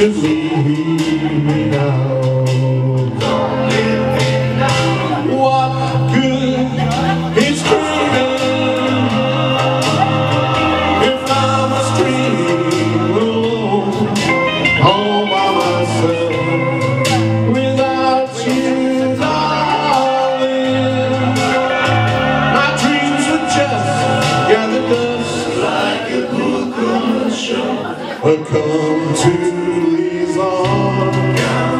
should leave me now. Don't leave me now. What good is dreaming if I'm a stream alone, all by myself, without you, darling? My dreams would just gather dust Like a book on the shelf. but come to these arms,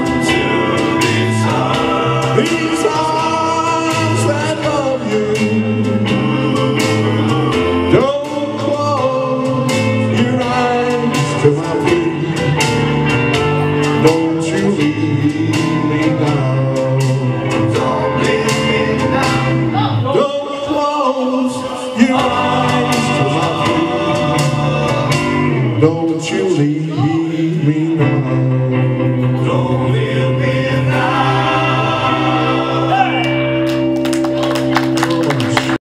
these arms that love you. Don't close your eyes to my plea. Don't you leave me now. Don't leave me now. Don't close your eyes